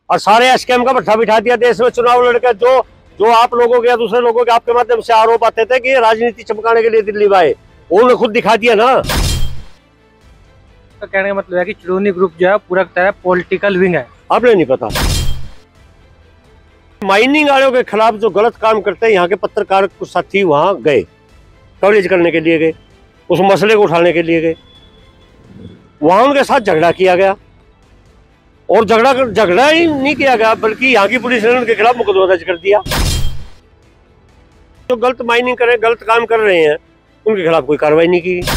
और सारे स्कैम का भट्ठा बिठा दिया देश में। चुनाव लड़के जो जो आप लोगों के या दूसरे लोगों के आपके माध्यम से आरोप आते थे कि ये राजनीति चमकाने के लिए दिल्ली में आए, उन्होंने खुद दिखा दिया ना। तो कहने का मतलब है कि चुड़ूनी ग्रुप जो है पूरा तरह पॉलिटिकल विंग है। आपने नहीं पता, माइनिंग वालों के खिलाफ जो गलत काम करते हैं, यहाँ के पत्रकार कुछ साथी वहां गए, कवरेज करने के लिए गए, उस मसले को उठाने के लिए गए, वहां उनके साथ झगड़ा किया गया। और झगड़ा ही नहीं किया गया, बल्कि यहाँ की पुलिस ने उनके खिलाफ मुकदमा दर्ज कर दिया। जो गलत माइनिंग कर रहे हैं, गलत काम कर रहे हैं, उनके खिलाफ कोई कार्रवाई नहीं की।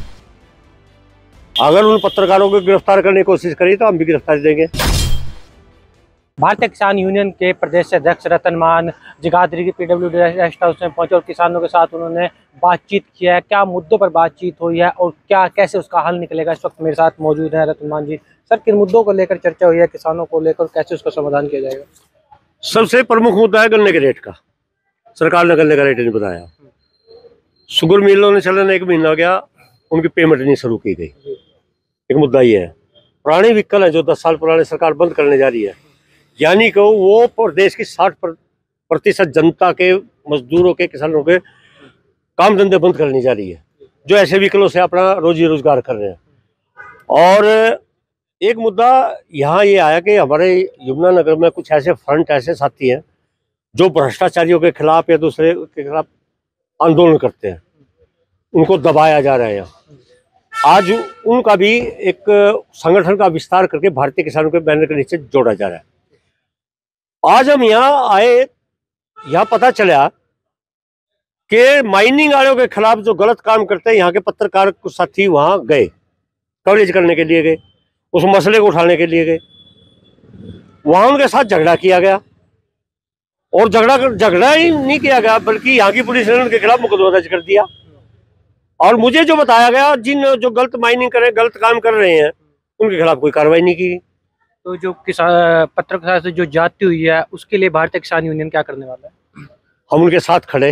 अगर उन पत्रकारों को गिरफ्तार करने की कोशिश करी तो हम भी गिरफ्तारी देंगे। भारतीय किसान यूनियन के प्रदेश अध्यक्ष रतन मान जगाधरी की पीडब्ल्यूडी रेस्ट हाउस में पहुंचे और किसानों के साथ उन्होंने बातचीत किया है। क्या मुद्दों पर बातचीत हुई है और क्या कैसे उसका हल निकलेगा, इस वक्त मेरे साथ मौजूद है रतन मान जी। सर, किन मुद्दों को लेकर चर्चा हुई है किसानों को लेकर, कैसे उसका समाधान किया जाएगा? सबसे प्रमुख मुद्दा है गन्ने के रेट का। सरकार ने गन्ने का रेट नहीं बताया। शुगर मिलों ने चलन 1 महीना हो गया, उनकी पेमेंट नहीं शुरू की गई। एक मुद्दा ये है। पुराने व्हीकल है जो 10 साल पुराने सरकार बंद करने जा रही है, यानी कि वो प्रदेश की 60% जनता के, मजदूरों के, किसानों के काम धंधे बंद करने जा रही है, जो ऐसे व्हीकलों से अपना रोजी रोजगार कर रहे हैं। और एक मुद्दा यहाँ ये आया कि हमारे यमुनानगर में कुछ ऐसे फ्रंट, ऐसे साथी हैं जो भ्रष्टाचारियों के खिलाफ या दूसरे के खिलाफ आंदोलन करते हैं, उनको दबाया जा रहा है। यहाँ आज उनका भी एक संगठन का विस्तार करके भारतीय किसानों के बैनर के नीचे जोड़ा जा रहा है। आज हम यहाँ आए, यहाँ पता चला कि माइनिंग वालों के खिलाफ जो गलत काम करते हैं, यहाँ के पत्रकार कुछ साथी वहां गए, कवरेज करने के लिए गए, उस मसले को उठाने के लिए गए, वहां उनके साथ झगड़ा किया गया। और झगड़ा ही नहीं किया गया, बल्कि यहाँ की पुलिस ने उनके खिलाफ मुकदमा दर्ज कर दिया। और मुझे जो बताया गया, जो गलत माइनिंग कर रहे हैं, गलत काम कर रहे हैं, उनके खिलाफ कोई कार्रवाई नहीं की। तो जो किसान पत्रकार से जो जाती हुई है, उसके लिए भारतीय किसान यूनियन क्या करने वाला है? हम उनके साथ खड़े।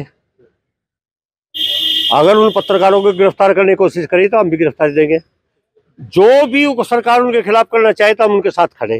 अगर उन पत्रकारों को गिरफ्तार करने की कोशिश करी तो हम भी गिरफ्तारी देंगे। जो भी सरकार उनके खिलाफ करना चाहे तो हम उनके साथ खड़े।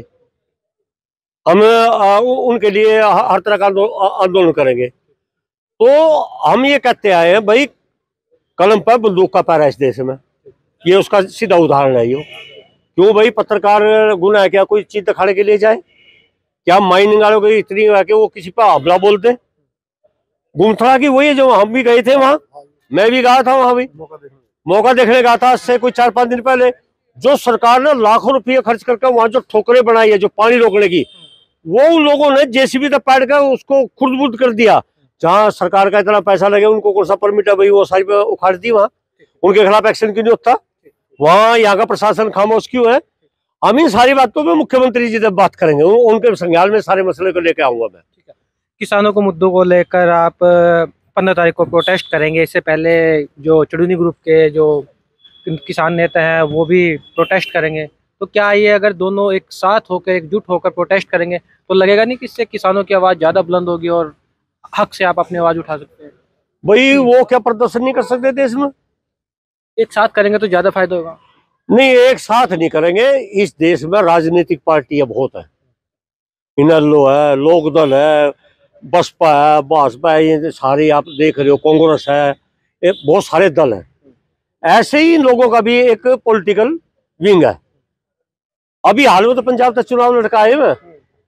हम उनके लिए हर तरह का आंदोलन करेंगे। तो हम ये कहते आए हैं, भाई कलम पर बंदूक का पैरा इस देश में, ये उसका सीधा उदाहरण है। यो क्यों भाई पत्रकार गुनाह है क्या कोई चीज दिखाने के लिए जाए? क्या माइनिंग वालों को इतनी है कि वो किसी पर हमला बोलते? गुमथड़ा की वही है जो हम भी गए थे वहां, मैं भी गया था वहां भी, मौका देखने गया था से कुछ 4-5 दिन पहले। जो सरकार ने लाखों रुपये खर्च करके वहां जो ठोकरें बनाई है, जो पानी रोकने की, वो उन लोगों ने जेसीबी तक पैड कर उसको खुर्द-बुर्द कर दिया। जहाँ सरकार का इतना पैसा लगे, उनको कौन सा परमिट है भाई, वो सारी उखाड़ दी वहां। उनके खिलाफ एक्शन क्यों नहीं होता? वहां यहाँ का प्रशासन खामोश क्यों है? हम इन सारी बातों पे मुख्यमंत्री जी से बात करेंगे, उनके संज्ञान में सारे मसले को लेकर आऊंगा मैं। किसानों को मुद्दों को लेकर आप 15 तारीख को प्रोटेस्ट करेंगे। इससे पहले जो चुड़ूनी ग्रुप के जो किसान नेता हैं वो भी प्रोटेस्ट करेंगे। तो क्या ये अगर दोनों एक साथ होकर, एकजुट होकर प्रोटेस्ट करेंगे तो लगेगा नहीं कि इससे किसानों की आवाज़ ज़्यादा बुलंद होगी और हक से आप अपनी आवाज़ उठा सकते हैं? भाई वो क्या प्रदर्शन नहीं कर सकते देश में? एक साथ करेंगे तो ज़्यादा फायदा होगा। नहीं, एक साथ नहीं करेंगे। इस देश में राजनीतिक पार्टियां बहुत है, इनेलो है, लोकदल है, बसपा है, भाजपा है, ये सारे आप देख रहे हो, कांग्रेस है, ये बहुत सारे दल हैं। ऐसे ही इन लोगों का भी एक पॉलिटिकल विंग है। अभी हाल में तो पंजाब तक चुनाव लड़का आए हुए,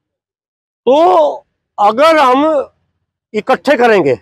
तो अगर हम इकट्ठे करेंगे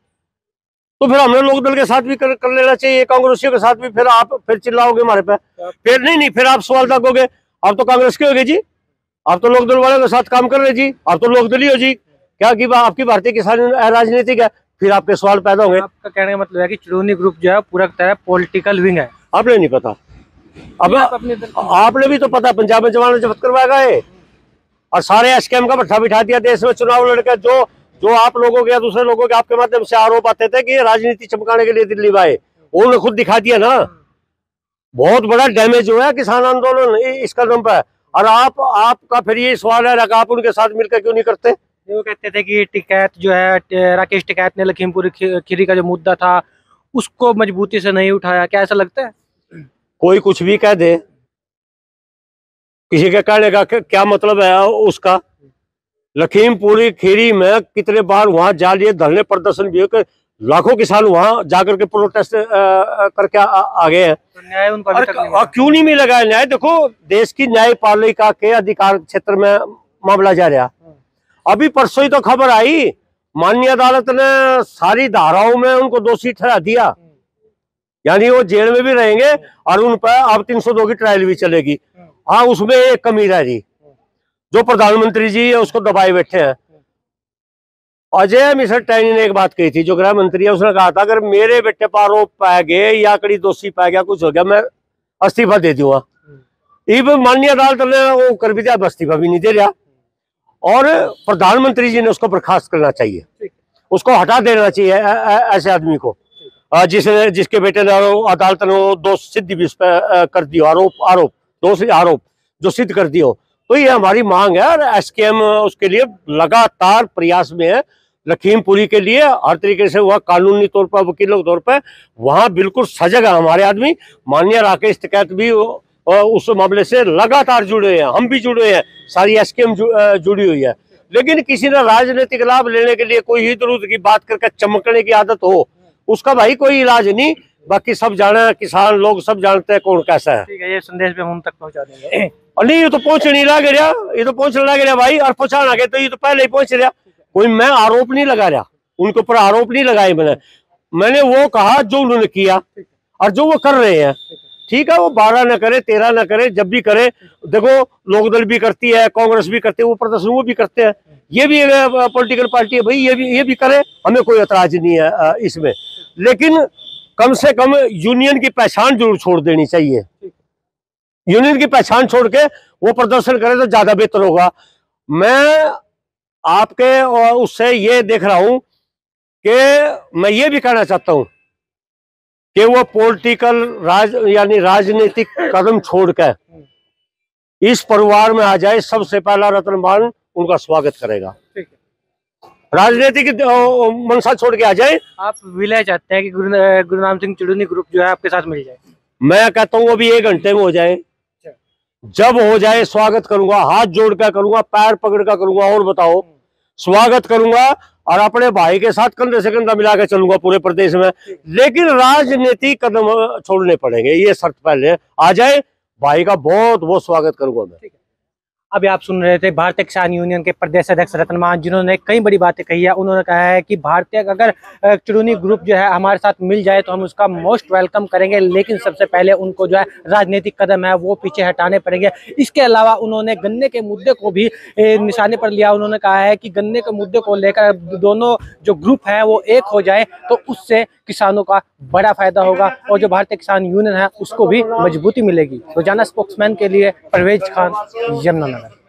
तो फिर हमने लोक दल के साथ भी कर लेना चाहिए, कांग्रेसियों के साथ भी। फिर आप फिर चिल्लाओगे हमारे पे, फिर नहीं, फिर आप सवाल दागोगे, आप तो कांग्रेस के होगे जी, आप तो लोक दल वालों के साथ काम कर रहे जी, आप तो लोक दलीय हो जी, क्या की आपकी भारतीय किसान राजनीतिक है, फिर आपके सवाल पैदा होंगे। आपका कहने का मतलब है कि चुड़ूनी ग्रुप जो है पूरा तरह पॉलिटिकल विंग है। आपने नहीं पता? अब आपने भी तो पता, पंजाब में जवान जब्त करवाया गए और सारे स्कैम का भट्ठा बिठा दिया देश में। चुनाव लड़के जो आप लोगों के या दूसरे लोगों के आपके माध्यम से आरोप आते थे कि ये राजनीति चमकाने के लिए दिल्ली में आए, उन्होंने खुद दिखा दिया ना। बहुत बड़ा डैमेज हुआ है किसान आंदोलन इस कदम पर। और आपका फिर ये सवाल है कि आप उनके साथ मिलकर क्यों नहीं करते? वो कहते थे कि टिकैत जो है, राकेश टिकैत ने लखीमपुर खीरी का जो मुद्दा था उसको मजबूती से नहीं उठाया। क्या ऐसा लगता है? कोई कुछ भी कह दे, किसी के कहने का क्या मतलब है उसका? लखीमपुरी खीरी में कितने बार वहां जा लिए धरने प्रदर्शन भी हो, लाखों किसान वहां जाकर के प्रोटेस्ट करके आ गए हैं। तो न्याय उनको अभी तक नहीं मिला। क्यों नहीं मिला है न्याय? देखो, देश की न्यायपालिका के अधिकार क्षेत्र में मामला जा रहा। अभी परसों ही तो खबर आई, माननीय अदालत ने सारी धाराओं में उनको दोषी ठहरा दिया, यानी वो जेल में भी रहेंगे और उन पर अब 302 की ट्रायल भी चलेगी। हाँ, उसमें एक कमी रह रही, जो प्रधानमंत्री जी है उसको दबाए बैठे हैं। अजय मिश्र टैनी ने एक बात कही थी, जो गृह मंत्री है, उसने कहा था अगर मेरे बेटे पर आरोप पाया गए या कड़ी दोषी पाया गया, कुछ हो गया, मैं इस्तीफा दे दूंगा। इवन माननीय अदालत ने वो कर भी दिया, इस्तीफा भी नहीं दे रहा। और प्रधानमंत्री जी ने उसको बर्खास्त करना चाहिए, उसको हटा देना चाहिए ऐसे आदमी को, जिसके बेटे ने अदालत ने दोष सिद्ध भी उस पर कर दिया, आरोप जो सिद्ध कर दिया। तो ये हमारी मांग है और एसकेएम उसके लिए लगातार प्रयास में है। लखीमपुरी के लिए हर तरीके से वह कानूनी तौर पर, वकीलों के तौर पर वहां बिल्कुल सजग है हमारे आदमी। माननीय राकेश टिकैत भी उस मामले से लगातार जुड़े हैं, हम भी जुड़े हैं, सारी एसकेएम जुड़ी हुई है। लेकिन किसी ने राजनीतिक लाभ लेने के लिए कोई इधर उधर की बात करके चमकने की आदत हो, उसका भाई कोई इलाज नहीं। बाकी सब जाने, किसान लोग सब जानते हैं कौन कैसा है। ठीक है, ये संदेश भी हम तक पहुंचा देंगे। और नहीं, ये तो पहुंचने लग रहा, ये तो पहुंचने लग रहा भाई, और पहुंचाना गया तो ये तो पहले ही पहुंच रहा। कोई मैं आरोप नहीं लगा रहा, उनके ऊपर आरोप नहीं लगाए मैंने वो कहा जो उन्होंने किया और जो वो कर रहे हैं। ठीक है, वो 12 न करे, 13 न करे, जब भी करे। देखो, लोकदल भी करती है, कांग्रेस भी करती है, वो प्रदर्शन वो भी करते हैं, ये भी पॉलिटिकल पार्टी है भाई, ये भी करे, हमें कोई एतराज नहीं है इसमें। लेकिन कम से कम यूनियन की पहचान जरूर छोड़ देनी चाहिए। यूनियन की पहचान छोड़ के वो प्रदर्शन करे तो ज्यादा बेहतर होगा। मैं आपके और उससे ये देख रहा हूं कि मैं ये भी कहना चाहता हूं कि वो पॉलिटिकल यानी राजनीतिक कदम छोड़कर इस परिवार में आ जाए। सबसे पहला रतनबान उनका स्वागत करेगा। राजनीतिक मनसा छोड़ के आ जाए। आप विलय चाहते हैं कि गुरनाम सिंह चुड़ूनी ग्रुप जो है आपके साथ मिल जाए? मैं कहता हूँ अभी 1 घंटे में हो जाए। जब हो जाए स्वागत करूंगा, हाथ जोड़ कर करूंगा, पैर पकड़ कर करूंगा, और बताओ, स्वागत करूंगा और अपने भाई के साथ कंधे से कंधा मिलाकर चलूंगा पूरे प्रदेश में। लेकिन राजनीतिक कदम छोड़ने पड़ेंगे, ये शर्त पहले आ जाए। भाई का बहुत बहुत स्वागत करूंगा मैं। अभी आप सुन रहे थे भारतीय किसान यूनियन के प्रदेश अध्यक्ष रतनमान, जिन्होंने कई बड़ी बातें कही है। उन्होंने कहा है कि भारतीय अगर चुड़ूनी ग्रुप जो है हमारे साथ मिल जाए तो हम उसका मोस्ट वेलकम करेंगे, लेकिन सबसे पहले उनको जो है राजनीतिक कदम है वो पीछे हटाने पड़ेंगे। इसके अलावा उन्होंने गन्ने के मुद्दे को भी निशाने पर लिया। उन्होंने कहा है कि गन्ने के मुद्दे को लेकर दोनों जो ग्रुप है वो एक हो जाए तो उससे किसानों का बड़ा फायदा होगा और जो भारतीय किसान यूनियन है उसको भी मजबूती मिलेगी। रोजाना स्पोक्समैन के लिए परवेज खान, यमुनानगर।